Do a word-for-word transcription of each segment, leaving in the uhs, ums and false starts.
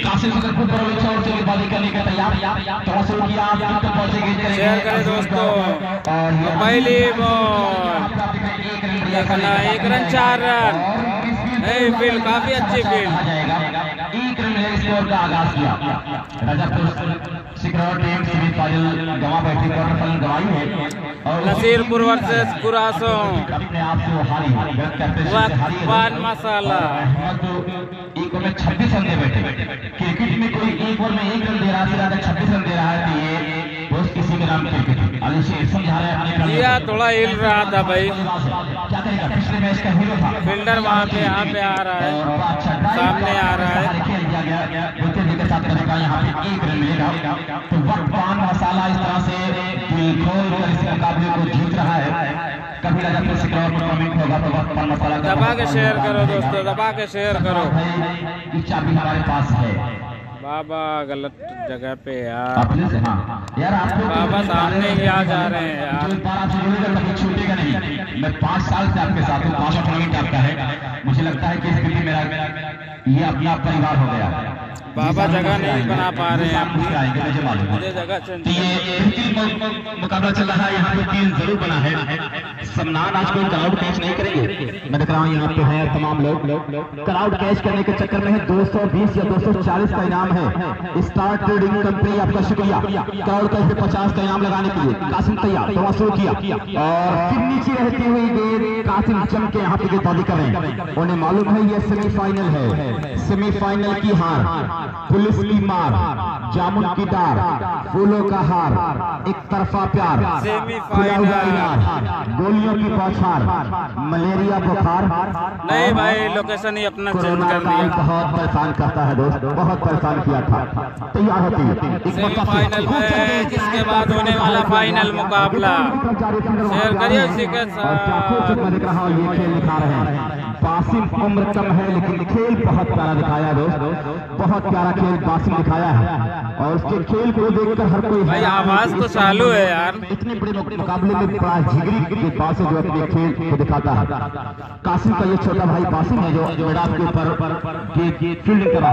कासिम सकरपुर बरौली चौर से गेंदबाजी करने का तैयार तवज्जो किया आपके पहुंचेंगे शेयर करें दोस्तों। पहली बॉल देखना एक रन चार रन फील्ड काफी अच्छी फील्ड एक रन मिले स्कोर का आगाज किया। Rajapur Sikraur team semi final गवा बैठी क्वार्टर फाइनल गवाई है और नसीरपुर वर्सेस कुरासों अपने आप से हारी है पान मसाला एक ओवर में छब्बीस रन दे बैठे। क्रिकेट में कोई एक ओवर में एक रन दे रहा है ज्यादा छब्बीस रन दे रहा है तो ये दोस्त किसी के नाम क्रिकेट अली शेर समझा रहा है अपने जिया थोड़ा हिल रहा था भाई। क्या करेगा पिछले मैच का हीरो था फील्डर वहां पे यहाँ पे आ रहा है सामने आ रहा है खेल दिया गया विकेट के साथ करेगा यहाँ पे एक रन मिलेगा तो वक्त पान मसाला इस तरह से दिल खोल कर इस मुकाबले को जीत रहा है। कभी राजापुर सिकरौर में कमेंट होगा तो वक्त पान मसाला दबा के शेयर करो दोस्तों दबा के शेयर करो। इच्छा भी हमारे पास है बाबा गलत जगह पे यार हाँ। यार आपको बाबा सामने ही आ जा रहे हैं यार कभी छूटेगा नहीं। मैं पाँच साल से आपके साथ हूँ पाँच टूर्नामेंट आपका है मुझे लगता है कि स्थिति मेरा ये अपना परिवार हो गया। बाबा जगह नहीं बना पा रहे हैं मुझे आएंगे मुझे मालूम मुझे जगह है मुकाबला चल रहा है यहाँ पे टीम जरूर बना है। सम्मान आज कोई क्राउड कैच नहीं करेंगे मैं देख रहा हूँ यहाँ पे है तमाम लोग क्राउड कैच करने के चक्कर में है दो सौ बीस या दो सौ चालीस का इनाम है। स्टार ट्रेडिंग कंपनी आपका शुक्रिया क्राउड कैच पे पचास का इनाम लगाने के लिए कासिम तैयार थोड़ा शुरू किया और फिर नीचे रहती हुई गेंद कासिम जम के यहाँ पे गेंदबाजी कर रहे हैं। उन्हें मालूम है ये सेमीफाइनल है सेमीफाइनल की हार पुलिस की मार जामुन की डार फूलों का हार एक तरफा प्यार खुला हुआ इनार गोलियों की बौछार मलेरिया बुखार नहीं भाई लोकेशन ही अपना चेंज कर दिया बहुत परेशान करता है दोस्त बहुत परेशान किया था। तैयार होती है सेमीफाइनल में जिसके बाद होने वाला फाइनल मुकाबला शेयर करिए उसी के साथ मैं देख रहा हूँ ये खेल दिखा रहे हैं। बासिम उम्र कम है लेकिन खेल बहुत प्यारा दिखाया दोस्त बहुत प्यारा खेल बासिम दिखाया है और उसके खेल को देखकर हर कोई भाई आवाज तो चालू है यार इतने बड़े मुकाबले में बड़ा जिगरी के पास जो अपने खेल को दिखाता है। कासिम का ये छोटा भाई बासिम है जो मैदान के ऊपर फील्डिंग कर रहा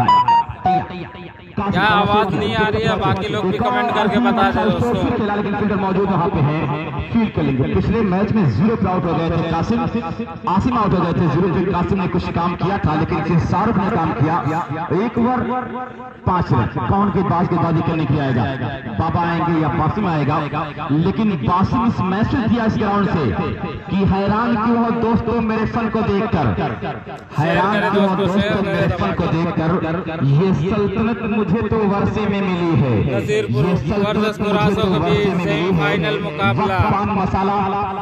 है। क्या आवाज नहीं आ रही है बाकी लोग भी कमेंट करके बता दें दोस्तों। लेकिन फील्डर मौजूद वहाँ पे है फील्ड करेंगे। पिछले मैच में जीरो पे आउट हो गए थे कासिम आसिम आउट हो गए थे जीरो पे कासिम ने कुछ काम किया था लेकिन फिर शाहरुख ने काम किया एक ओवर पांच रन कौन के बाद गेंदबाजी करने के लिए आएगा बाबा आएंगे या बासिम आएगा लेकिन बासिम इस मैसेज दिया इस ग्राउंड से कि हैरान क्यों हो दोस्तों मेरे फन को देखकर हैरान क्यों हो दोस्तों मेरे फन को देखकर ये सल्तनत मुझे तो वर्षे में मिली है नसीरपुर वर्सेस कुरासों के बीच सेमीफाइनल मुकाबला Paan Masala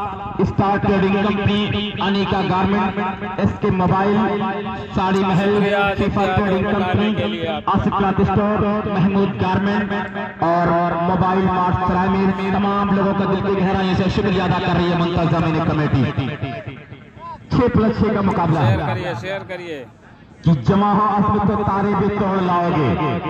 star trading company Anika garment SK mobile sari Mahal FIFA trading company Asif store Mahmood garment और मोबाइल मार्ट सराय में तमाम लोगों का दिल की गहराई से शुक्रिया अदा कर रही है मुंतज़िम कमेटी। छह प्लस छह का मुकाबला है शेयर करिए कि जमा हो असम तो तारे भी तोड़ लाओगे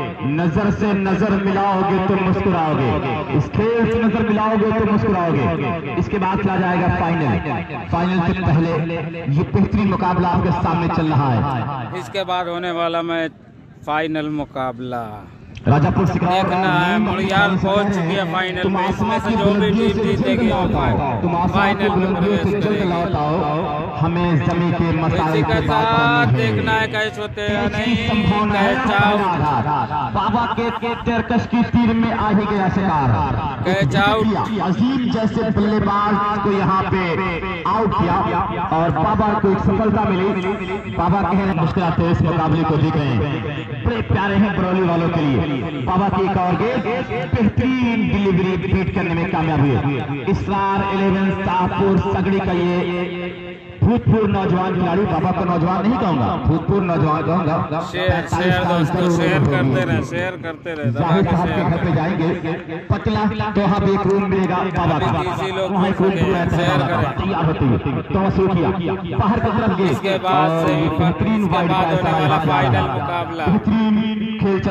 नजर से नजर मिलाओगे तो मुस्कुराओगे इस खेल से नजर मिलाओगे तो मुस्कुराओगे। इसके बाद चला जाएगा फाइनल फाइनल से पहले ये बेहतरीन मुकाबला आपके सामने चल रहा है। इसके बाद होने वाला मैच फाइनल मुकाबला राजापुर देखना है मुड़ियाल पहुंच चुकी है फाइनल में इसमें से जो भी टीम जीतेगी फाइनल में प्रवेश करेगी। हमें जमी के मसाले के साथ देखना है कैच होते हैं नहीं कैच आउट बाबा के तेरकश की तीर में आ ही गया शिकार कैच आउट अजीम जैसे बल्लेबाज को यहाँ पे आउट किया और बाबा को एक सफलता मिली। बाबा कहे मुस्कुराते इस मुकाबले को देख रहे हैं बड़े प्यारे हैं बरौली वालों के लिए। बाबा की एक और गेंद बेहतरीन डिलीवरी बीट करने में कामयाब हुए। स्टार इलेवन शाहपुर सगड़ी का ये भूतपूर्व नौजवान खिलाड़ी बाबा को नौजवान नहीं कहूंगा भूतपूर्व नौजवान कहूंगा। शेयर शेयर दोस्तों शेयर करते रहे शेयर करते रहे जाहिर साहब के घर पे जाएंगे पतला तो वहाँ पे एक रूम मिलेगा बाबा का वहाँ एक रूम तैयार होती है तो शुरू किया बाहर की तरफ गए इसके बाद से बेहतरीन फाइनल मुकाबला बेहतरीन खेल चल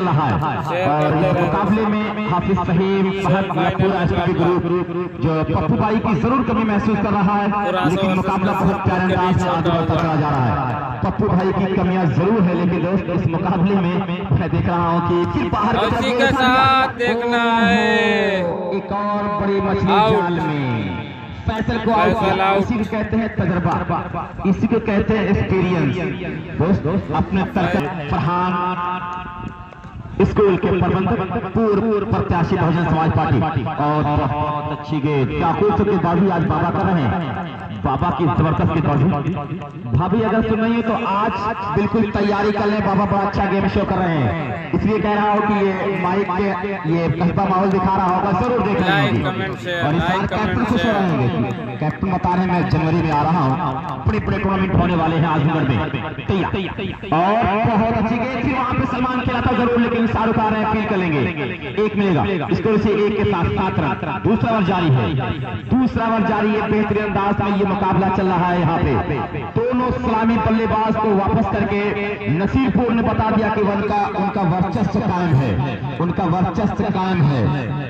चल रहा है। और इस मुकाबले में हाफिज फहीम पूरा ग्रुप जो पप्पू भाई की जरूर कमी महसूस कर रहा है, लेकिन मुकाबला बहुत प्यारे अंदाज से आगे बढ़ता चला जा रहा है। पप्पू भाई की कमियां जरूर है, लेकिन दोस्त इस मुकाबले में मैं देख रहा हूँ कि फिर बाहर के साथ देखना है एक और बड़ी मछली जाल में फैसल को आउट। इसी को कहते हैं तजर्बा, इसी को कहते हैं एक्सपीरियंस। दोस्त अपने तरफ फरहान स्कूल के प्रबंधक पूर्व प्रत्याशी बहुजन समाज पार्टी और बहुत अच्छी गेंद क्या खूबसूरत गेंदबाजी आज बाबा कर रहे हैं। बाबा की जबरदस्त गेंदबाजी। भाभी अगर सुन रही है तो आज बिल्कुल तैयारी कर लें, बाबा बड़ा अच्छा गेम शो कर रहे हैं। इसलिए कह रहा हूँ कि ये माइक के ये कसबा माहौल दिखा रहा होगा, जरूर देख रहे होंगे। और इस बार कैप्टन खुश हो रहेंगे। कैप्टन बता रहे मैं जनवरी में आ रहा हूँ, बड़े बड़े टूर्नामेंट होने वाले हैं आजमगढ़ में। तैयार और बहुत अच्छी गेंद थी, वहां पे सलमान खेला था जरूर, लेकिन शाहरुख आ रहे हैं, फील कर लेंगे। एक मिलेगा स्कोर से एक के साथ सात रन। दूसरा ओवर जारी है, दूसरा ओवर जारी है। बेहतरीन अंदाज में ये मुकाबला चल रहा है। यहाँ पे दोनों सलामी बल्लेबाज को वापस करके नसीरपुर ने बता दिया कि उनका उनका वर्चस्व कायम है, उनका वर्चस्व कायम है।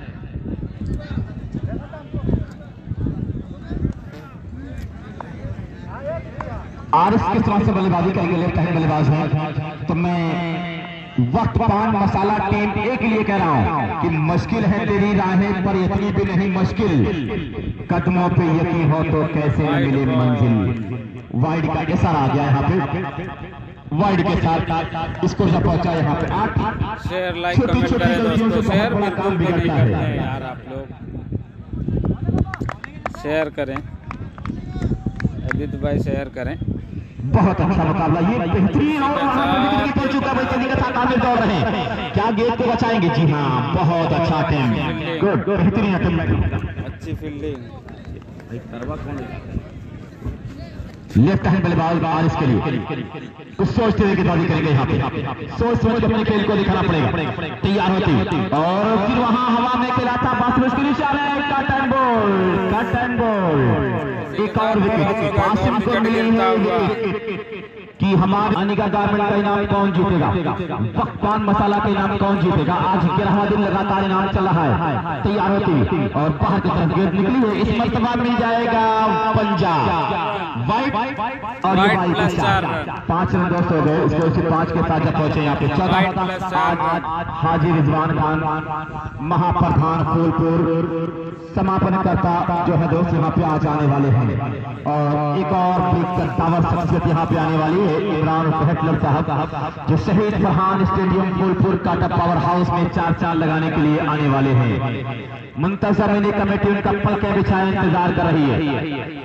आरिस किस तरह से बल्लेबाजी करेंगे, लेफ्ट हैंड बल्लेबाज है, तो मैं वक्त पान मसाला टीम ए के लिए कह रहा हूं कि मुश्किल है तेरी राहें पर इतनी भी नहीं मुश्किल, कदमों पे यकीन हो तो कैसे मिले मंजिल। वाइड का इशारा आ गया यहाँ पे, वाइड के साथ इसको जब पहुंचा यहाँ पे आठ। शेयर लाइक कमेंट करें दोस्तों, शेयर बिल्कुल भी नहीं करते हैं यार आप लोग, शेयर करें अदित भाई, शेयर करें। बहुत अच्छा मुकाबला, ये बेहतरीन और पड़ चुका है। के साथ आगे दौड़ रहे हैं, क्या गेंद को बचाएंगे? जी हाँ, बहुत अच्छा अटेम्प्ट, गुड, बेहतरीन अटेम्प्ट, अच्छी फील्डिंग। लेफ्ट हैंड बल्लेबाज आरिस के लिए कुछ सोचते हुए गेंदबाजी करेंगे। यहाँ पे सोच समझ अपने खेल को दिखाना पड़ेगा। तैयार होती और फिर वहां हवा में खेला था, बस मुश्किल caught and ball, caught and ball. एक और विकेट आसिम को मिली है कि हमारे अनिका गारमेंट का इनाम कौन जीतेगा, पकवान मसाला का इनाम कौन जीतेगा। आज ग्यारहवां दिन लगातार इनाम चल रहा है। तैयार होती और बाहर की तरफ गेंद निकली है, इस मर्तबा मिल जाएगा पंजाब वाइट और पांच रन दोस्त हो गए। इसको सिर्फ पांच के साथ जब पहुंचे यहाँ पे चौदह। आज हाजी रिजवान खान महाप्रधान फूलपुर समापन करता जो है दोस्त यहाँ पे आज आने वाले हैं। और एक और कद्दावर शख्सियत यहाँ पे आने वाली है, इमरान हिटलर साहब, जो शहीद फरहान स्टेडियम फूलपुर काटा पावर हाउस में चार चार लगाने के लिए आने वाले हैं। मुंतजर मिनी कमेटी उनका पलके बिछाए इंतजार कर रही है।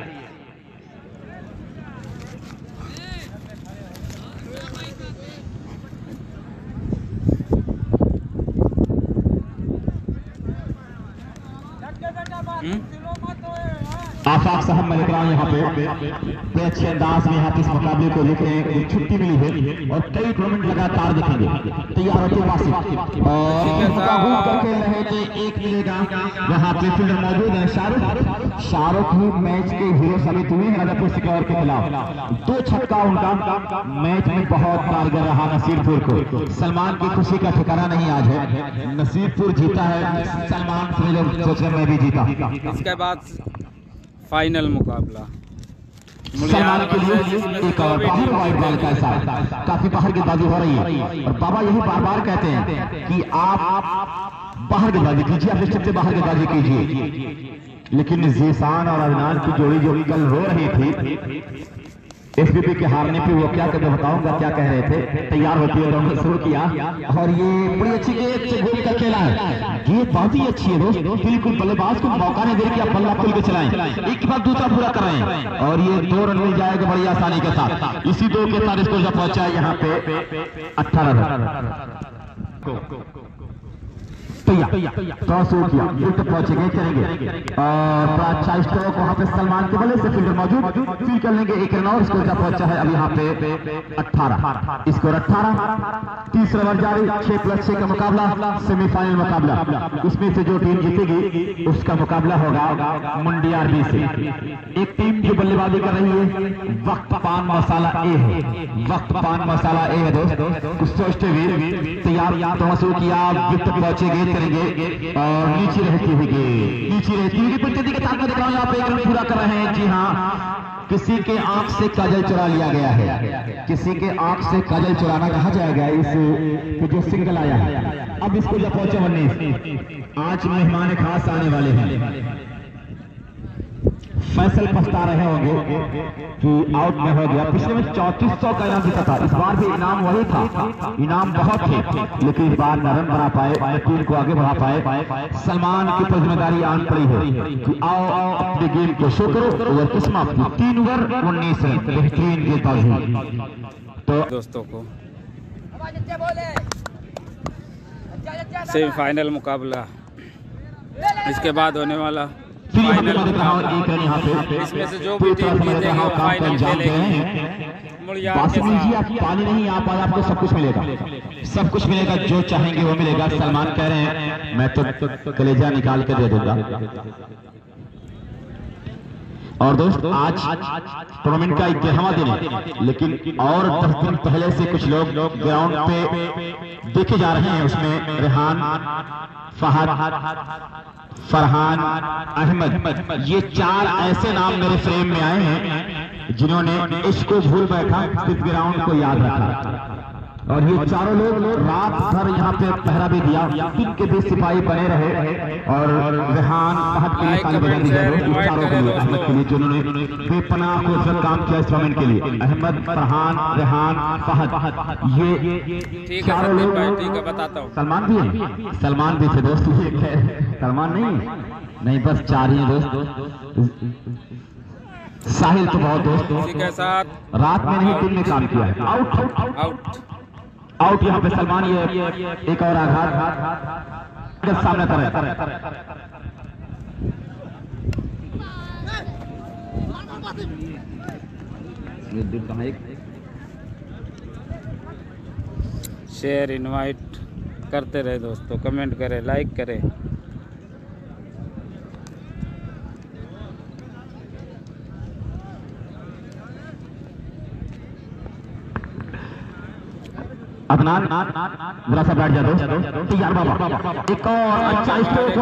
आफाक साहब मैं लिख रहा हूँ यहाँ पे अच्छे अंदाज में यहाँ पे इस मुकाबले को लिख रहे हैं। छुट्टी मिली है और कई टूर्नामेंट लगातार दिखेंगे। तैयार होते वासिफ और करके रहे थे, एक मिलेगा। यहाँ पे फील्डर मौजूद है शाहरुख, शाहरुख ही मैच के हीरो साबित हुए राजापुर सिकौर के खिलाफ। दो छक्का उनका मैच में बहुत कारगर रहा नसीरपुर को। सलमान की खुशी का ठिकाना नहीं आज है, नसीरपुर जीता है, सलमान समझ सोच रहे मैं भी जीता। इसके बाद फाइनल मुकाबला सलमान के लिए एक और बाहर वाइड बॉल का साथ काफी बाहर गेंदबाजी हो रही है। और बाबा यही बार बार कहते हैं कि आप बाहर गेंदबाजी कीजिए, अपने स्टेप से बाहर गेंदबाजी कीजिए। लेकिन जीसान और अदनान की जोड़ी जो कल रो रही थी एसबीपी के हारने पे, वो क्या कहते बताऊंगा क्या कह रहे थे। तैयार होती है उन्होंने शुरू किया और ये बड़ी अच्छी गेंद से गोल का खेला है। गेंद बहुत ही अच्छी है दोस्त, बिल्कुल बल्लेबाज को मौका नहीं दे रही कि आप बल्ला खुल के चलाएं, एक के बाद दूसरा पूरा कर रहे हैं और ये दो रन मिल जाएगा बड़ी आसानी के साथ। इसी दो के साथ इसको जब पहुंचा है यहाँ पे अठारह रन। टॉस शुरू किया, विकेट पहुंचे गए करेंगे और बड़ा अच्छा स्ट्रोक वहां पे सलमान के बल्ले से फील्डर मौजूद फील्ड कर लेंगे एक रन और स्कोर जा पहुंचा है अब यहाँ पे अठारह स्कोर अठारह। तीसरा ओवर जारी, छह प्लस छह का मुकाबला, सेमीफाइनल मुकाबला। इसमें से जो टीम जीतेगी उसका मुकाबला होगा मुंडिया आर्मी से। एक टीम जो बल्लेबाजी कर रही है वक्त पान मसाला ए है, वक्त पान मसाला ए है दोस्त, कुछ सोचते हुए तैयार तो शुरू किया, विकेट पहुंचे गए करेंगे और नीचे रहती हुई नीचे रहती हुई पंचायती के साथ में देख रहा हूँ यहाँ पे एक रन पूरा कर रहे हैं। जी हाँ, किसी के आंख से काजल चुरा लिया गया है, किसी के आंख से काजल चुराना कहा जाएगा इस जो सिंगल आया है। अब इसको जब पहुंचे उन्नीस, आज मेहमान खास आने वाले हैं, फैसल पछता रहे होंगे कि आउट में हो गया। पिछले में चौंतीस सौ का इनाम जीता था, इस बार भी इनाम वही था, इनाम बहुत थे लेकिन इस बार न रन बना पाए, टीम को आगे बढ़ा पाए। सलमान की पर जिम्मेदारी आन पड़ी है कि आओ आओ अपने गेम को शो करो। ओवर किस्मत तीन ओवर उन्नीस रन, बेहतरीन गेंदबाजी। तो दोस्तों को सेमीफाइनल मुकाबला इसके बाद होने वाला फाइनल मुकाबला, इसमें से जो भी टीम जीतेगी वो फाइनल खेलेगी। मुड़ियार के साथ पानी नहीं आ पाया, आपको सब कुछ मिलेगा, सब कुछ मिलेगा, जो चाहेंगे वो मिलेगा। सलमान कह रहे हैं मैं तो कलेजा निकाल के दे दूंगा। और दोस्त आज टूर्नामेंट का ग्यारहवां दिन है, लेकिन और दस दिन पहले से कुछ लोग ग्राउंड पे देखे जा रहे हैं। उसमें रेहान, फहद, फरहान, अहमद, ये चार ऐसे नाम मेरे फ्रेम में आए हैं जिन्होंने इसको भूल बैठा, सिर्फ ग्राउंड को याद रखा। और ये चारों लोग रात भर यहाँ पे पहरा भी दिया, दिन के बीच सिपाही बने रहे और रेहान, फहद के लिए ताली बजानी जरूर, चारों के लिए, अहमद के लिए जिन्होंने बेपनाह खूबसूरत काम किया इस टूर्नामेंट के लिए। अहमद, फरहान, रेहान, फहद, ये चारों लोग। बताता हूँ सलमान भी है, सलमान भी थे दोस्त, सलमान नहीं नहीं बस चार ही दोस्त। साहिल तो बहुत दोस्त के साथ रात में नहीं दिन में काम किया है। आउट आउट आउट आउट यहाँ पे सलमान, ये एक और आघात सामने तरह शेयर इनवाइट करते रहे दोस्तों, कमेंट करें, लाइक करें। अदनान जरा सा बैठ जा दोस्त, तैयार बाबा, एक और अच्छा स्ट्रोक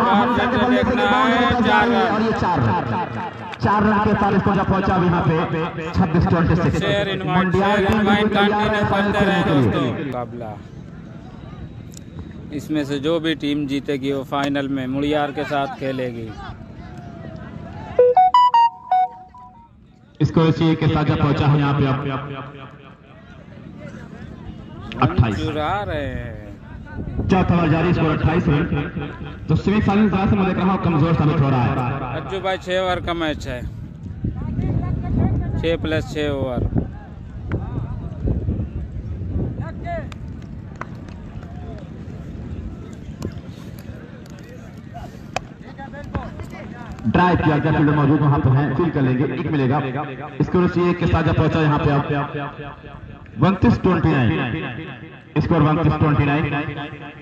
और ये चार चार रन के साथ इसको जब पहुंचा यहाँ पे छब्बीस चौंतीस मुकाबला। इसमें से जो भी टीम जीतेगी वो फाइनल में मुड़ियार के साथ खेलेगी। इसको इसी के साथ जब पहुंचा है यहाँ पे अट्ठाईस चुरा रहे हैं। चौथा ओवर जारी, स्कोर अट्ठाईस रन। तो सेमीफाइनल से मैं देख रहा हूँ कमजोर साबित हो रहा है। अज्जू भाई छह ओवर का मैच है, छह प्लस छह ओवर। ड्राइव किया गया, फील्डर मौजूद वहां पे है, फील्ड कर लेंगे, एक मिलेगा। स्कोर सी के साथ जब पहुंचा यहाँ पे आप उनतीस ट्वेंटी नाइन, स्कोर उनतीस twenty nine.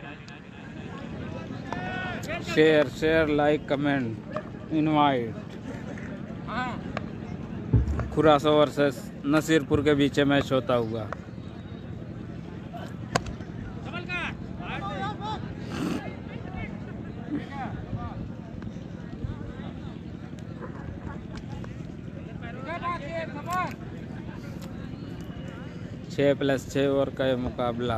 Share share like comment invite. Khurasa versus Nasirpur के बीच मैच होता हुआ। छः प्लस छः ओवर का मुकाबला।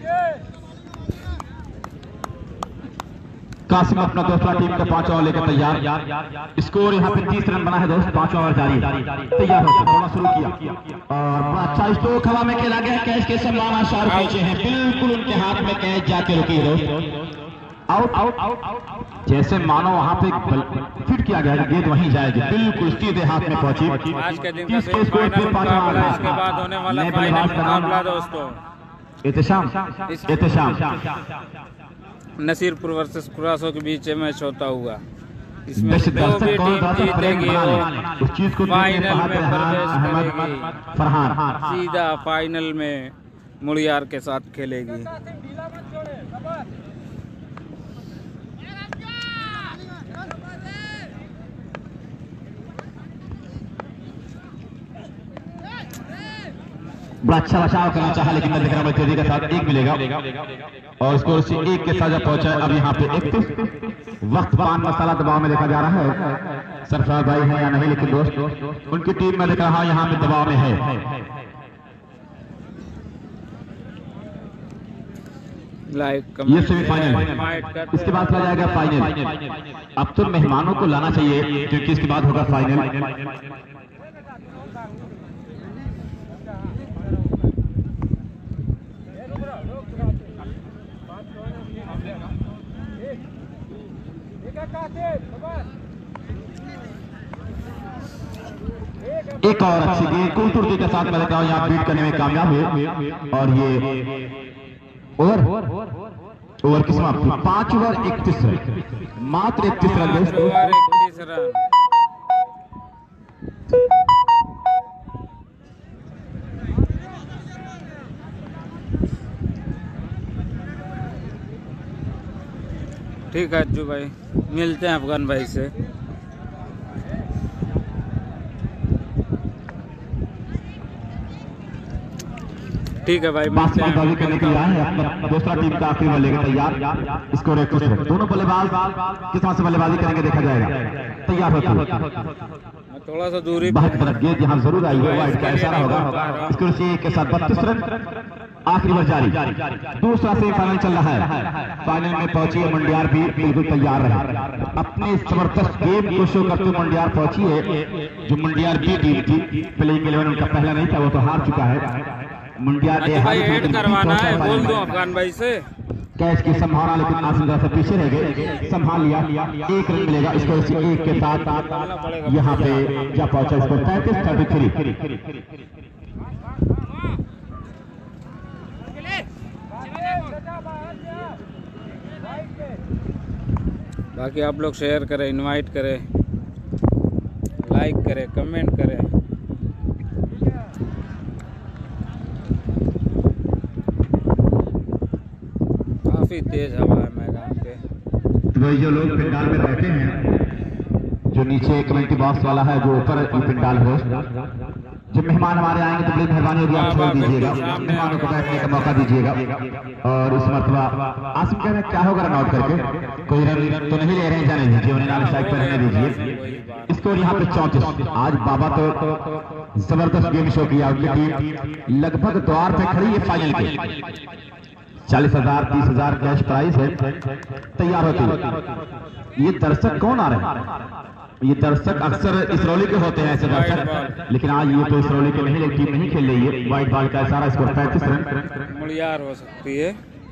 कासिम अपना दूसरा टीम का पांचवा ओवर लेकर तैयार। स्कोर यहाँ पे तीस रन बना है दोस्त, पांचवा ओवर जारी, तैयार होकर थोड़ा शुरू किया और अच्छा स्ट्रोक हवा में खेला गया। कैच के सलमान आशार पहुंचे हैं, बिल्कुल उनके हाथ में कैच जाके रुकी दोस्त। आउट आउट आउट जैसे मानो वहां पे फिट किया गया, गेंद वहीं जाएगी, बिल्कुल सीधे हाथ में पहुंची। आज के दिन का सेमीफाइनल मुकाबला, इसके बाद होने वाला फाइनल मुकाबला दोस्तों। एहतशाम एहतशाम नसीरपुर वर्सेस कुरासो के बीच मैच होता हुआ। इसमें दस- जो दर्शक भी कौन टीम दर्शक प्रेम जीतेगी बना ले, वो उस चीज को देखने फाइनल में बहादुर हां, प्रवेश अहमद करेगी, फरहान सीधा फाइनल में मुड़ियार के साथ खेलेगी। बड़ा अच्छा बचाव करना चाहा, लेकिन मैं देख रहा हूं तेजी के साथ एक मिलेगा और स्कोर से एक के साथ जब पहुंचा है। अब यहाँ पे इकतीस वक्त पान मसाला दबाव में देखा जा रहा है। सरफराज भाई है या नहीं, लेकिन दोस्त उनकी टीम में देख रहा हूं यहाँ पे दबाव में है। लाइक ये सेमीफाइनल, इसके बाद चला जाएगा फाइनल। अब तो मेहमानों को लाना चाहिए क्योंकि इसके बाद होगा फाइनल। एक और अच्छी गेंद खूबसूरती के साथ मैं देखता हूँ यहाँ बीट करने में कामयाब हुए और ये ओवर ओवर की समाप्ति पांच ओवर इकतीस रन, मात्र इकतीस रन दोस्तों। इकतीस रन। ठीक है अज्जू भाई, मिलते हैं अफगान भाई से। ठीक है भाई, बल्लेबाजी करने के लिए आए हैं अपना दूसरा टीम का आखिरी बल्ले के तैयार। स्कोर एक रन, दोनों बल्लेबाज किस तरह से बल्लेबाजी करेंगे देखा जाएगा। तैयार होता है थोड़ा सा दूरी बाहर की तरफ गेंद यहाँ जरूर आई है, वाइड का इशारा होगा। स्कोर से एक के साथ बत्तीस रन, आखिरी ओवर जारी। दूसरा सेमीफाइनल चल रहा है, फाइनल में पहुंची है मुंडियार भी बिल्कुल तैयार रहे। अपने जबरदस्त गेम को शो करते मुंडियार पहुंची है। जो मुंडियार बी टीम थी, प्लेइंग इलेवन उनका पहला नहीं था, वो तो हार चुका है। मुंडियार भाई ऐड करवाना है, बोल दो अफगान भाई से। कैच की संभावना, लेकिन आसिम से पीछे रह गए, संभाल लिया। एक रन मिलेगा इसको, एक के साथ यहाँ पे जा पहुंचा इसको पैंतीस थर्टी थ्री। बाकी आप लोग शेयर करें, इनवाइट करें, लाइक करें, कमेंट करें। काफी तेज हवा है मैदान पे। वही जो लोग पिंडाल में रहते हैं, जो नीचे कमेंट्री बॉक्स वाला है, जो ऊपर पिंडाल होस्ट, जब मेहमान हमारे आएंगे तो बड़ी मेहरबानी होगी आप छोड़ दीजिएगा, मेहमानों को बैठने का मौका दीजिएगा। और इस मरतबा आसिम कह रहे हैं क्या होगा रन आउट करके, कोई रन तो नहीं ले रहे हैं, जाने दीजिए, उन्हें नाले साइड पर रहने दीजिए। स्कोर यहाँ पे चौंतीस। आज बाबा तो जबरदस्त गेम शो किया, उनकी टीम लगभग द्वार पे खड़ी है फाइनल के। चालीस हजार तीस हजार कैश प्राइस है, तैयार होती है। ये दर्शक कौन आ रहे हैं? ये दर्शक अक्सर इसरौली के होते हैं ऐसे दर्शक, लेकिन आज ये तो इसरौली के नहीं, टीम नहीं खेल रही है। व्हाइट बॉल का इशारा, स्कोर पैंतीस रन। मुड़ियार हो सकती है,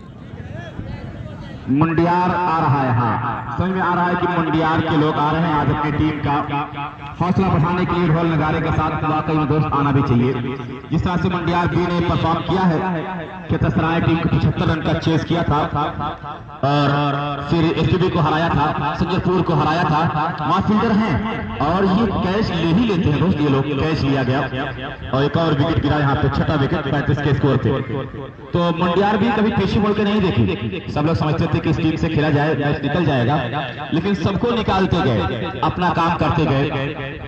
मुंडियार आ रहा है। हाँ, समझ में आ रहा है कि मुंडियार के लोग आ रहे हैं। आज अपनी टीम का हौसला बढ़ाने के लिए ढोल नगारे के साथ वाकई में दोस्त आना भी चाहिए। जिस तरह से मुंडियार बी ने परफॉर्म किया है कि तसराय टीम को पचहत्तर रन का चेस किया था और फिर एसटीबी को हराया था, संजयपुर को हराया था, वहां फील्डर हैं और ये कैच ले ही लेते हैं दोस्त। ये लोग कैच लिया गया और एक और विकेट गिरा यहाँ पे, छठा विकेट पैंतीस के स्कोर पे। तो मुंडियार भी कभी पीछे बोल के नहीं देखी। सब लोग समझते थे कि इस टीम से खेला जाए, मैच निकल जाएगा, लेकिन सबको निकालते गए, अपना काम करते गए।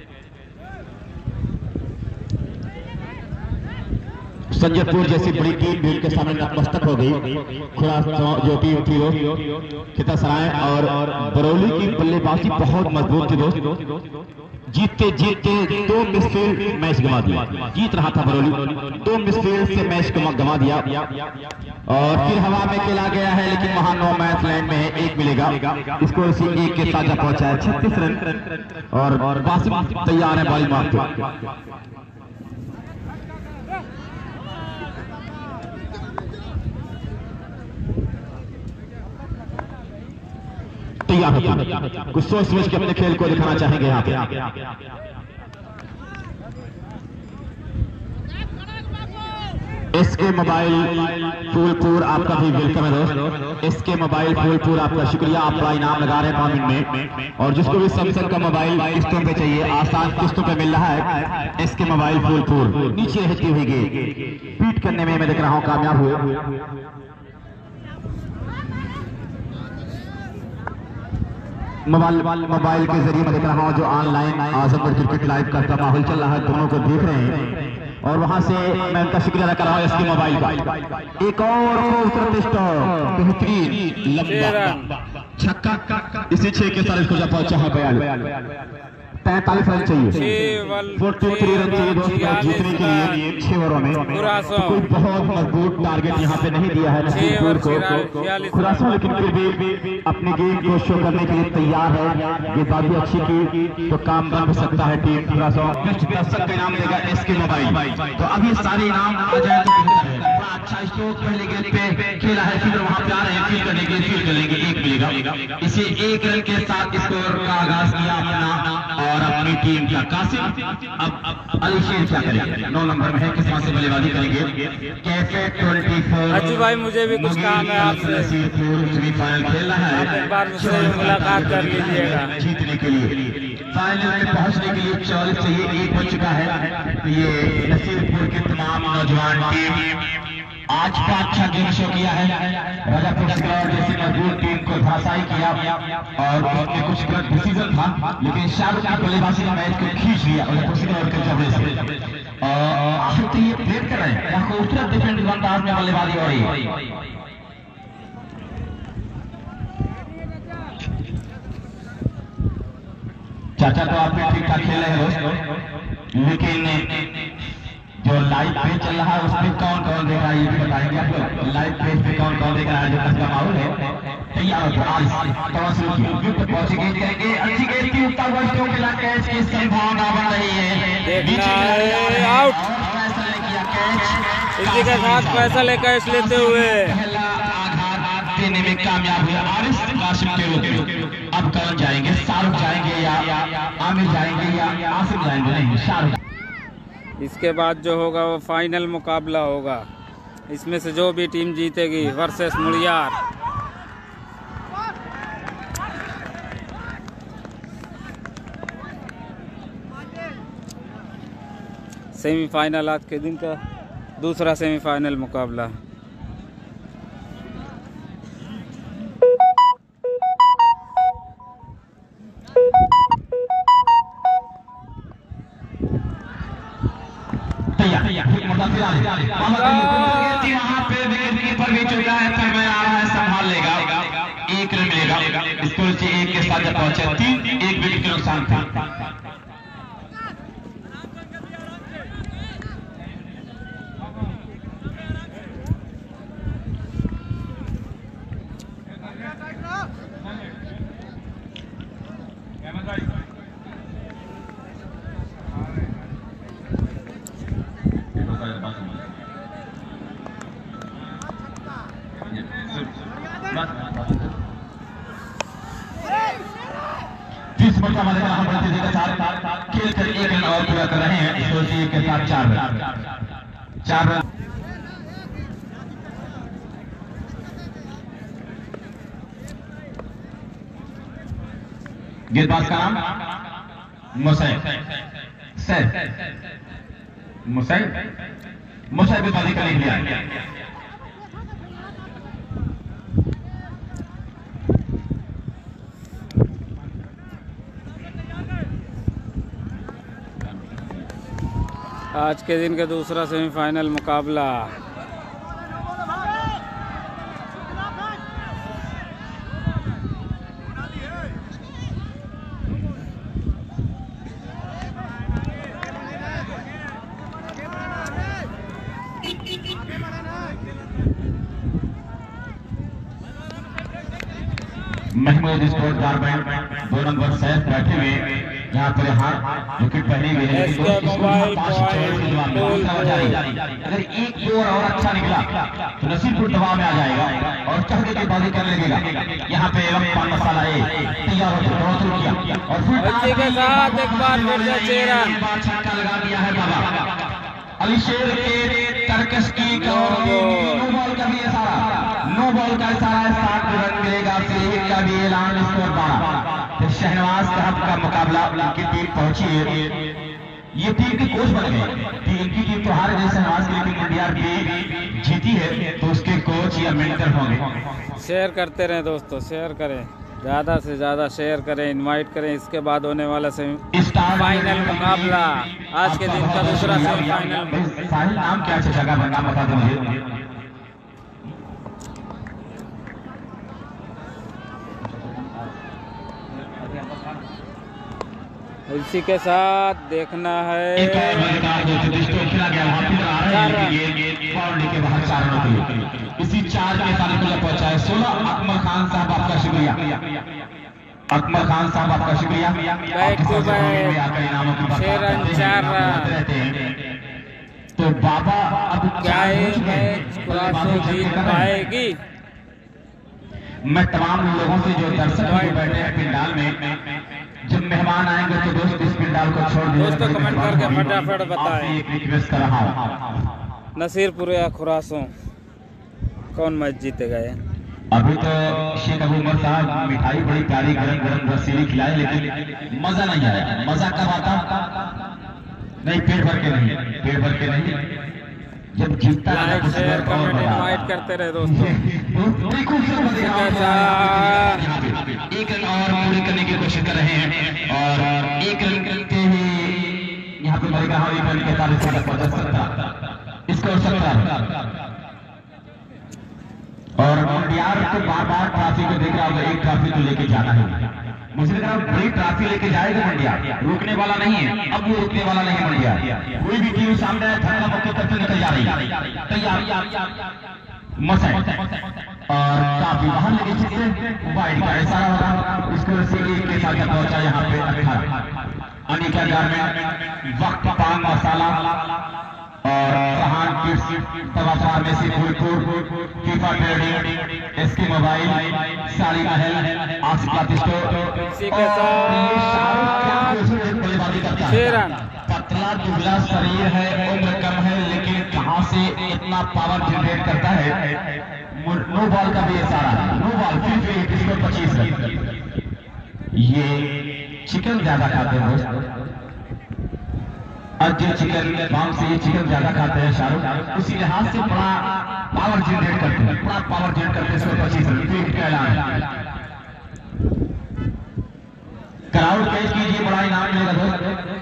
संजयपुर जैसी बड़ी टीम भी उनके सामने नतमस्तक हो गई। खुला जो टीम थी वो खितासराय और बरौली की बल्लेबाजी बहुत मजबूत थी दोस्त। जीतते जीतते दो मिसफील्ड मैच गंवा दिया, जीत रहा था बरौली, दो मिसफील्ड से मैच को गंवा दिया और फिर हवा में खेला गया है, लेकिन वहां नो मैच लैंड में है, एक मिलेगा। स्कोर से एक के साथ पहुंचा है छत्तीस रन और वासिम तैयार है बॉलिंग मारते। तैयार होता, कुछ सोच समझ के अपने खेल को दिखाना चाहेंगे यहाँ पे। इसके मोबाइल फूलपुर आपका भी वेलकम है दोस्त। इसके मोबाइल फूलपुर आपका शुक्रिया, आप बड़ा इनाम लगा रहे हैं कमेंट में। और जिसको भी सैमसंग का मोबाइल किस्तों पे चाहिए, आसान किस्तों पे मिल रहा है। इसके मोबाइल फूलपुर नीचे रहती हुई गेंद पीट करने में मैं देख रहा हूँ कामयाब हुए। मोबाइल मोबाइल के जरिए मैं देख रहा हूँ जो ऑनलाइन आजमगढ़ क्रिकेट लाइव का माहौल चल रहा है, दोनों को देख रहे हैं और वहां से मैं उनका शुक्रिया अदा कर रहा हूँ इसके मोबाइल का। एक और बेहतरीन लंबा छक्का, इसी छह के साथ इसको जब पहुंचा है बयालीस पैंतालीस रन चाहिए, फोर्टी थ्री रन चाहिए दोस्तों जीतने के लिए छह ओवरों में। तो कोई बहुत मजबूत टारगेट यहाँ पे नहीं दिया है नसीबपुर को खुरासा, लेकिन फिर भी अपने गेम को शो करने के लिए तैयार है। ये बात भी अच्छी की तो काम बन सकता है टीम खुरासा। दर्शक का इनाम देगा इसके मोबाइल। तो अभी सारे इनाम आ जाए तो अच्छा स्ट्रोक पहले गेंद पे खेला है, फिर वहां पे आ रहे हैं फील्ड करने के लिए, फील्ड करेंगे एक मिलेगा। इसे एक रन के साथ स्कोर का आगाज किया अपना और अपनी टीम का कासिम। अब अली शेर क्या करेंगे, नौ नंबर में है, किस तरह से बल्लेबाजी करेंगे। कैफे ट्वेंटी फोर अजी भाई मुझे भी कुछ काम है आपसे, सेमीफाइनल खेल रहा है, आप एक बार मुझसे मुलाकात कर लीजिएगा। जीतने के लिए फाइनल में पहुंचने के लिए चौलीस चाहिए, एक बज चुका है। तो ये नसीबपुर के तमाम नौजवान टीम आज का अच्छा गेम शो किया है। राजापुर जैसी मजबूत टीम को धराशायी किया और उसमें कुछ गलत डिसीजन था, लेकिन शाहरुख की बल्लेबाजी ने मैच को खींच लिया और के जबड़े से। आखिर तो ये प्लेट कर रहे हैं, यहाँ खूबसूरत डिफेंस अंदाज में बल्लेबाजी हो रही है। चाचा तो आप ठीक ठाक खेल रहे हैं दोस्तों, लेकिन जो लाइव पेज चल रहा है उसमें कौन कौन देख रहा है ये भी बताएंगे आप लोग। लाइव पेज पे कौन कौन देख रहा है, जो इसका माहौल है तैयार हो पहुंचे गेंद करेंगे, अच्छी गेंद की उत्तर वर्षों के लाख कैच की संभावना बन रही है। आउट इसी के साथ पैसा लेकर कैच लेते हुए आघात देने में कामयाब हुआ आरिस कासिम के रूप में। अब कौन जाएंगे, शाहरुख जाएंगे या आमिर जाएंगे या आसिम जाएंगे? नहीं, शाहरुख। इसके बाद जो होगा वो फाइनल मुकाबला होगा, इसमें से जो भी टीम जीतेगी वर्सेस मुड़ियार। सेमीफाइनल आज के दिन का दूसरा सेमीफाइनल मुकाबला। यहाँ पे विकेट पर भी चुका है, फिर मैं आ रहा है, संभाल लेगा, एक रन मिलेगा। स्कोर से एक के साथ जब पहुंचे तीन, एक विकेट के नुकसान था। जिस मौका वाले का हम बढ़ते के साथ खेल कर एक रन और पूरा कर रहे हैं, सोचिए के साथ चार रन चार रन गेंदबाज का नाम मुसैब सैफ मुसैब मुसैब गेंदबाजी कर लिया। आज के दिन का दूसरा सेमीफाइनल मुकाबला महमूद स्पोर्ट गारमेंट दो नंबर सैफ बैठे हुए यहाँ पर हाथ विकेट पहने हुए हैं। अगर एक ओवर और अच्छा निकला तो नसीबपुर दबाव में आ जाएगा और चढ़ के बाजी करने लगेगा। यहाँ पे पान मसाला तैयार हो किया और फिर एक बार छक्का लगा दिया है बाबा। अलीशेर के तरकश की नो बॉल का भी इशारा, नो बॉल का इशारा है। सात रन मिलेगा से का भी ऐलान, स्कोर बारह। तो शहनवाज साहब का मुकाबला उनकी टीम पहुंची है, ये टीम के कोच बन गए। इनकी टीम तो हार गई शहनवाज की, लेकिन इंडिया भी जीती है, तो उसके कोच या मेंटर होंगे। शेयर करते रहे दोस्तों, शेयर करें, ज़्यादा से ज़्यादा शेयर करें, इनवाइट करें। इसके बाद होने वाला सेमीफाइनल मुकाबला, आज के दिन का दूसरा सेमीफाइनल। साहिल नाम क्या है जगह का नाम बता दो मुझे। इसी के साथ देखना है एक और खेला गया वहां के बाहर चार रनों के लिए, इसी चार के साथ को पहुंचा है सोलह। अकमल खान साहब आपका शुक्रिया, अकमल खान साहब आपका शुक्रिया। बैक टू बैक छह रन चार रन। तो बाबा अब क्या मैच खुलासों जीत पाएगी? मैं तमाम लोगों से जो दर्शक बैठे हैं पंडाल में, जब मेहमान आएंगे तो दोस्त इस पंडाल को छोड़ दें। दोस्तों कमेंट करके फटाफट बताएं, एक रिक्वेस्ट कर रहा हूं। नसीरपुर या खुरासों कौन मैच जीतेगा? अभी तो शेख अबू उमर साहब मिठाई बड़ी प्यारी गरम गरम रसीली खिलाई, लेकिन मजा नहीं आया। मजा कब आता? नहीं, पेट भर के नहीं, पेट भर के नहीं, जब जीतता है तो शेयर कमेंट इनवाइट करते रहे दोस्तों। एक रन और पूरे करने की कोशिश कर रहे हैं, और एक रन करते ही यहाँ पे मरेगा एक रन के साथ इसको सत्तर। और यार तो बार बार ट्रॉफी को देख रहा होगा, एक ट्रॉफी को लेके जाना है। मुझे लग रहा है बड़ी ट्रॉफी लेके जाएगा मंडिया, रोकने वाला नहीं है। अब वो रोकने वाला नहीं है मंडिया। कोई भी टीम सामने है, धक्का मुक्के करके निकल जा रही है, तैयार मसा और काफी बाहर लगे जिससे वाइड का इशारा होगा। स्कोर से एक के साथ पहुंचा यहाँ पे अठारह। अनिका गारमेंट, वक्त पान मसाला और सहान किड्स, तवाफा में से Phulpur, FIFA trading, SK mobile, sari Mahal, Asifa टिस्टो। पतला दुबला शरीर है, उम्र कम है, लेकिन कहां से इतना पावर जनरेट करता है। नो बॉल का भी इशारा, नो बॉल, फिर भी इसको पच्चीस रन। ये चिकन ज्यादा खाते हैं दोस्त, जो चिकन फार्म से ये चिकन ज्यादा खाते हैं शाहरुख, उसी लिहाज से बड़ा पावर जनरेट करते हैं, बड़ा पावर जनरेट करते हैं। इसको पच्चीस रन का ऐलान। क्राउड कैच कीजिए, बड़ा इनाम मिलेगा दोस्त।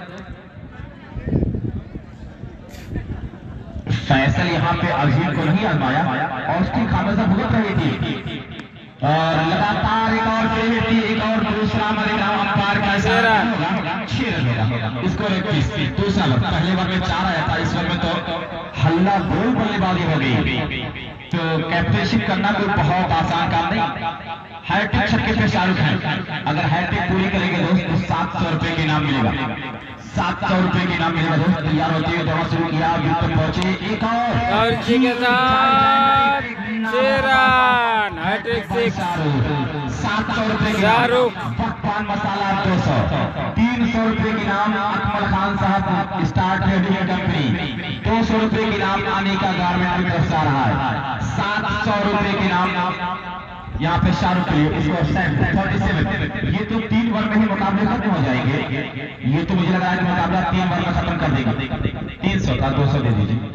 फैसल यहाँ पे अजीब को नहीं आजमाया और उसकी खामोशा भुगत रही थी, और लगातार एक और थी, एक और दूसरा अंपायर का इशारा इसको दूसरा लग। पहले बार में चार आया था, इस बार में तो हल्ला बोल बल्लेबाजी हो गई। तो कैप्टनशिप करना कोई बहुत आसान काम नहीं। हैट्रिक छक्के पे शाहरुख खान, अगर हैट्रिक पूरी करेंगे दोस्त तो सात सौ रुपए के इनाम मिलेगा, सात सौ रुपए के इनाम मिलेगा दोस्त। तैयार होते हुए दौड़ शुरू किया, अभी तक पहुंचे एक और इसी के साथ छह रन, हैट्रिक सिक्स, सात सौ रुपए शाहरुख। पान मसाला दो सौ, तीन सौ रुपए के इनाम अकमल खान साहब, स्टार ट्रेडिंग कंपनी, दो सौ रुपए के इनाम आने का गारमेंट की तरफ से आ रहा है, सात सौ रुपए के इनाम यहाँ पे शाहरुख के लिए। इसको ये तो तीन वर्ग में ही मुकाबले खत्म हो जाएंगे। ये तो मुझे लग रहा है कि मुकाबला तीन वर्ग में खत्म कर देगा। तीन सौ का दो सौ दे दीजिए।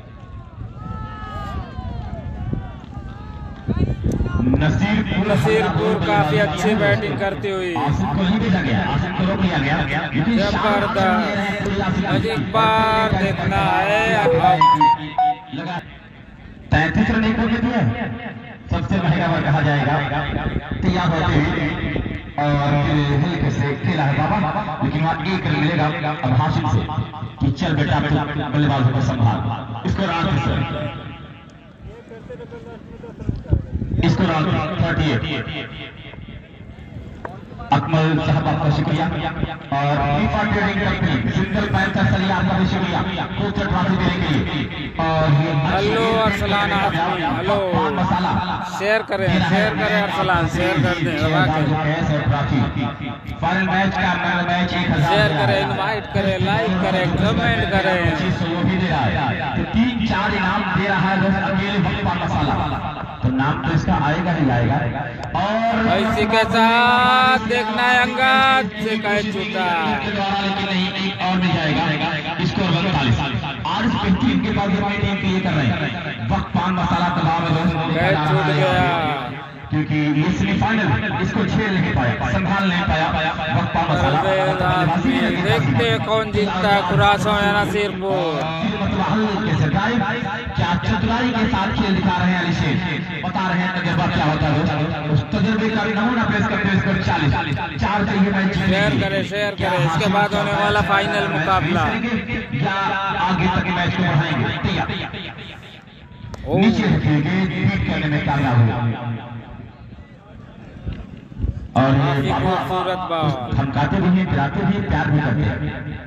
नसीरपुर नसीरपुर काफी अच्छी बैटिंग करती हुई, आसिफ को नहीं भेजा गया, आसिफ को रोक लिया गया। जबरदस्त, एक बार देखना है। तैंतीस रन एक विकेट दिया, सबसे महंगा वर्ग कहा जाएगा। तैयार होते हैं और हल्के से खेला है बाबा, लेकिन वहां एक रन मिलेगा अब हाशिम से कि चल बेटा बल्लेबाजों को संभाल। इसको रात सर, इसको रात थर्टी एट अकमल साहब आपका शुक्रिया और FIFA trading company single pan का सलिया आपका भी शुक्रिया कोच ट्रॉफी देने के लिए। और ये hello Arsalan Azmi, hello masala share करें शेयर करें अरसलान शेयर कर दें दबा के फाइनल मैच का मैन मैच एक हजार शेयर करें इनवाइट करें लाइक करें कमेंट करें। वो भी दे रहा है तो तीन चार इनाम दे रहा है दोस्त अकेले वक्त मसाला तो नाम तो इसका आएगा ही आएगा। और इसी के साथ देखना है अंगद से कह चुका लेकिन नहीं एक और भी जाएगा स्कोर उनतालीस आज बेहतरीन के बाद टीम के लिए कर रहे हैं वक्त पान मसाला दबाव में कह छूट गया क्योंकि ये सेमीफाइनल इसको झेल नहीं पाया संभाल नहीं पाया वक्त पान मसाला। देखते कौन जीतता है खुरासों या नसीरपुर। क्या चतुराई के साथ खेल दिखा रहे हैं अलीशेर बता रहे हैं तजुर्बा क्या होता है उस तजुर्बे का नमूना पेश करते हुए स्कोर चालीस चार चाहिए मैच शेयर करें शेयर करें। इसके बाद होने वाला फाइनल मुकाबला या आगे तक मैच को बढ़ाएंगे तैयार नीचे रखेंगे बीट करने में कामयाब हुआ और खूबसूरत बात धमकाते भी हैं गिराते भी प्यार भी करते हैं।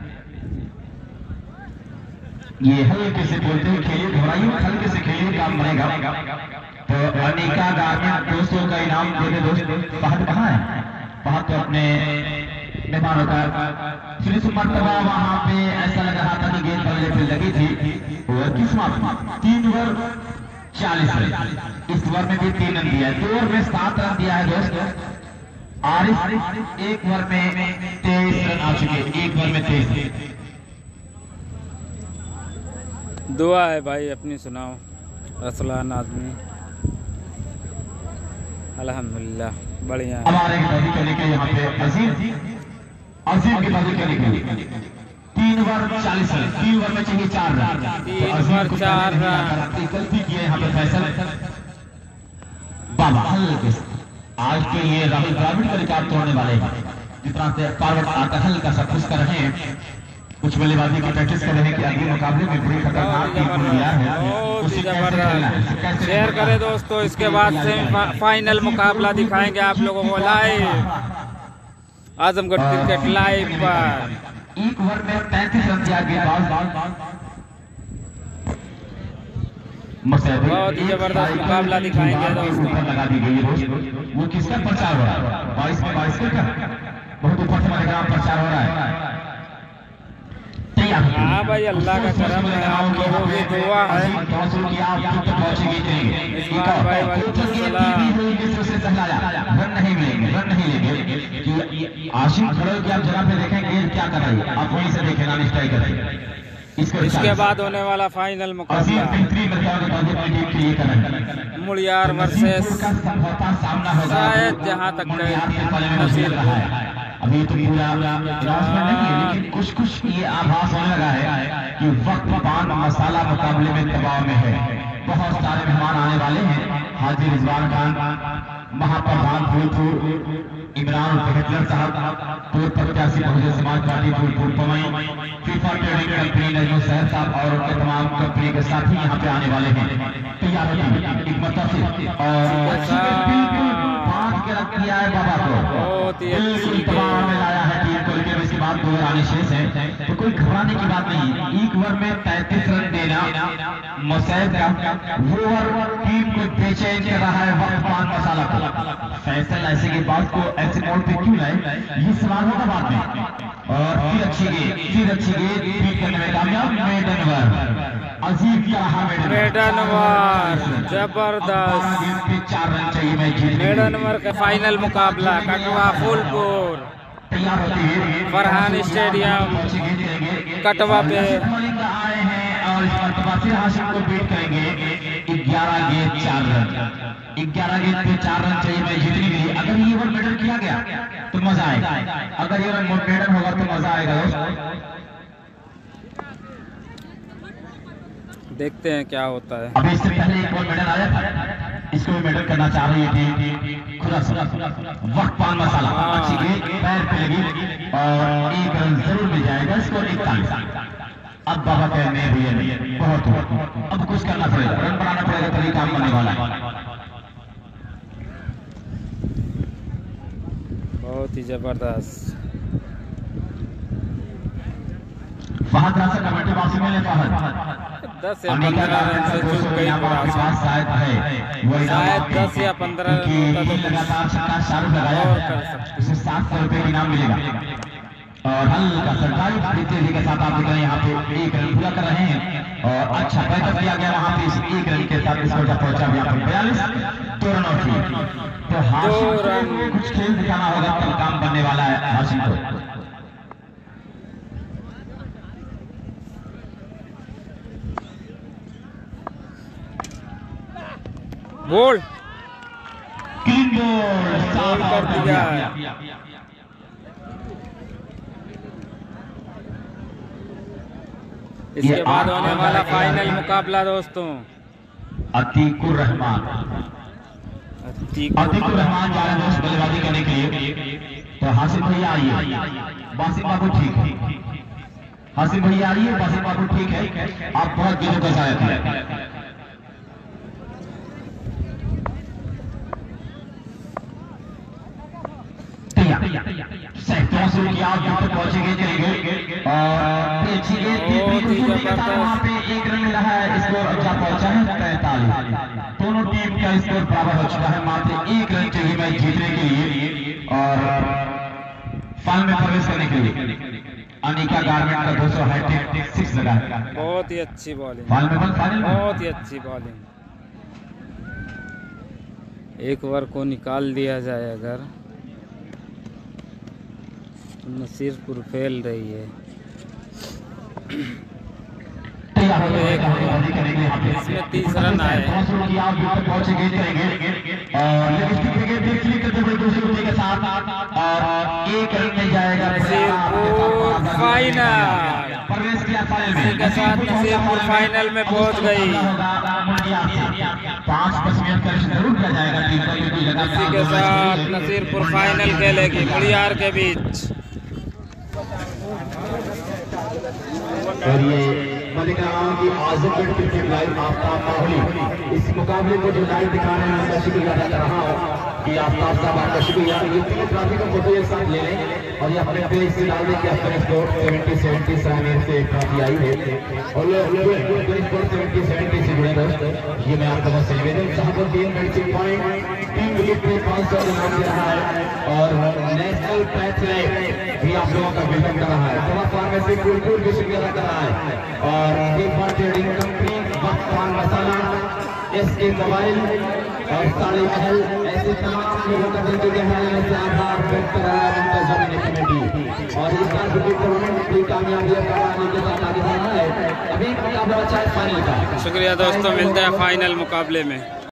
ये हल्के से बोलते हैं खेलिए घबराइए हल्के से खेलिए काम बनेगा। तो अनिका गार्मेंट दोस्तों का इनाम दे दे दोस्त फहद कहाँ है फहद तो अपने मेहमानों का फिर मरतबा वहां पे ऐसा लग रहा था कि गेंद बल्ले पे लगी थी और किस माफ तीन ओवर चालीस रन इस ओवर में भी तीन रन दिया है दो ओवर में सात रन दिया है दोस्त। आरिफ एक ओवर में तेईस रन आ चुके एक ओवर में तेईस। दुआ है भाई अपनी सुनाओ अरसलान आजमी अल्हम्दुलिल्लाह बढ़िया। हमारे बॉडी करने के यहाँ पे अजीम अजीम की बॉडी करने के लिए तीन ओवर चालीस रन तीन ओवर में चाहिए चार रन तीन ओवर चार रन गलती की है यहाँ पे फैसल बाबा हल्के से आज के ये राहुल द्रविड़ का रिकॉर्ड तोड़ने वाले हैं जितना से पार्वत आकर हल्का सा खुश कर रहे हैं कुछ बल्लेबाजी की प्रैक्टिस कर रहे हैं कि अगले मुकाबले में बड़ी खतरनाक टीम लिया है उसी जबरदस्त शेयर करें दोस्तों। इसके बाद सेमीफाइनल मुकाबला दिखाएंगे आप लोगों को लाइव आजमगढ़ क्रिकेट लाइव पर। एक ओवर में पैंतीस रन दिया गया बहुत ही जबरदस्त मुकाबला दिखाएंगे दोस्तों। लगा दी गई है वो किसका प्रचार हो रहा है बाईस में बाईस का बहुत ऊपर से प्रचार हो रहा है। हाँ भाई अल्लाह का करम है आप लोगों की दुआ है। इस बार भाई रन नहीं मिलेंगे रन नहीं लेंगे आशिम खड़ोल की आप जगह पे देखें गेंद क्या कर रही है आप वहीं से देखें नाम स्ट्राइक करें। इसके बाद होने वाला फाइनल मुकाबला मुड़ियार वर्सेस शायद जहां तक नसीरपुर। अभी तो पूरा अनाउंसमेंट नहीं है लेकिन कुछ कुछ ये आभास होने लगा है कि वक्त पान मसाला मुकाबले में दबाव में है। बहुत सारे मेहमान आने वाले हैं हाजी रिजवान खान महाप्रधान फूलपुर इमरान हिटलर साहब पूर्व प्रत्याशी Bahujan Samaj party Phulpur Powai FIFA trading company Najam साहब साहब और उनके तमाम कंपनी के साथी यहाँ पे आने वाले हैं तैयार होती एक मतलब से और बिल्कुल बांध के रख दिया है बाबा को तमाम में लाया है टीम को लेकर। इसके बाद दो आने शेष है तो कोई घबराने की बात नहीं है। एक ओवर में पैंतीस रन देना मुसैद का वो ओवर टीम को बेचैन कर रहा है वक्त पान मसाला को फैसल ऐसे के बाद को ऐसे मोड पे क्यों लाए ये सवाल होगा बाद में। और फिर अच्छी गेंद फिर अच्छी गेंद बीट करने में कामयाब मेडन ओवर अजीब क्या मेडन ओवर जबरदस्त चार रन चाहिए मैच मेडन ओवर का फाइनल मुकाबला कटवा फूलपुर फरहान स्टेडियम कटवा पे आए हैं और इस मरतबा फिर हाशिम को बीट करेंगे ग्यारह गेंद चार रन ग्यारह गेंद पे चार रन चाहिए मैच जीतने के लिए। अगर ये ओवर मेडल किया गया तो मजा आएगा अगर ये ओवर मेडल होगा तो मजा आएगा दोस्तों। देखते हैं क्या होता है। अभी इससे पहले एक और मेडल आया था इसको भी मेडल करना चाह रही थी खुदा वक्त पान मसाला अच्छी गेंद पैर पे लगी और एक रन जरूर मिल जाएगा इसको इकतालीस। अब बाबा कहने भी है बहुत हुआ अब कुछ करना पड़ेगा रन बनाना पड़ेगा तभी काम करने वाला है। बहुत ही जबरदस्त। फहद रासर कमेटी वासी में फहद दस या पंद्रह रन से चूक गई शायद है शायद दस या पंद्रह रन होता तो लगातार छक्का शाहरुख लगाया उसे सात सौ रुपए इनाम मिलेगा। और हल्का सरकारी तेजी के साथ आप देख रहे हैं यहाँ पे एक रन पूरा कर रहे हैं और अच्छा बैकअप किया गया वहाँ पे इस एक रन के साथ स्कोर जब पहुंचा यहाँ पे बयालीस तो रन और थी। तो हाशिम को कुछ खेल दिखाना होगा तब काम बनने वाला है हाशिम को। बोल क्लीन बॉल कर दिया। इसके बाद होने वाला फाइनल मुकाबला दोस्तों, अतीकुर रहमान अतीकुर रहमान जा रहे हैं दोस्त बल्लेबाजी करने के लिए। तो हासिम भैया आइए, बासिम बाबू ठीक है, हासिम भैया आइए, बासिम बाबू ठीक है, आप बहुत गेंदों का जाया किया। सैकड़ों से की आप यहाँ पे पहुंचेंगे करेंगे और वहाँ पे एक रन मिला है, स्कोर अच्छा पहुंचा है पैंतालीस। दोनों टीम का स्कोर बराबर हो चुका है, मात्र एक रन चाहिए मैच जीतने के लिए और फाइनल में प्रवेश करने के लिए। अनिका गारमेंट का दो सौ हैट्रिक सिक्स लगा है, बहुत ही अच्छी बॉलिंग, फाइनल में फाइनल बहुत ही अच्छी बॉलिंग। एक ओवर को निकाल दिया जाए अगर, नसीरपुर फैल रही है। इसमें तीस रन आए फाइनल के साथ नसीरपुर फाइनल में पहुंच गई। इसी के साथ नसीरपुर फाइनल खेलेगी मुड़ियार के बीच। और ये मलिक राम की आजमगढ़ क्रिकेट लाइव आफ्ताब माहौली इस मुकाबले को जो लाइव दिखा रहे हैं उनका शुक्रिया अदा कर रहा हूँ कि आफ्ताब साहब आपका शुक्रिया। ये तीन ट्रॉफी का फोटो एक साथ ले लें और ये अपने पेज से डाल दें कि अपने स्कोर सेवेंटी सेवेंटी सेवन से ट्रॉफी आई है और स्कोर सेवेंटी सेवेंटी से जुड़े दोस्त। ये मैं आपको बस निवेदन साहबुद्दीन मैचिंग पॉइंट तीन विकेट पे पाँच सौ इनाम दे रहा है और नेशनल पैच भी आप लोगों का वेलकम कर रहा है। थोड़ा फार्मेसी कुलपुर भी शुक्रिया अदा कर रहा है और एक ट्रेडिंग कंपनी पान मसाला एस के मोबाइल और साड़ी महल ऐसे तमाम लोगों का दिल के गहराई से आभार व्यक्त कर रहा है मुंतजम कमेटी और इस बार क्रिकेट टूर्नामेंट की कामयाबियां कराने के साथ आगे बढ़ रहा है। अभी मुकाबला अच्छा है फाइनल का। शुक्रिया दोस्तों, मिलते हैं फाइनल मुकाबले में।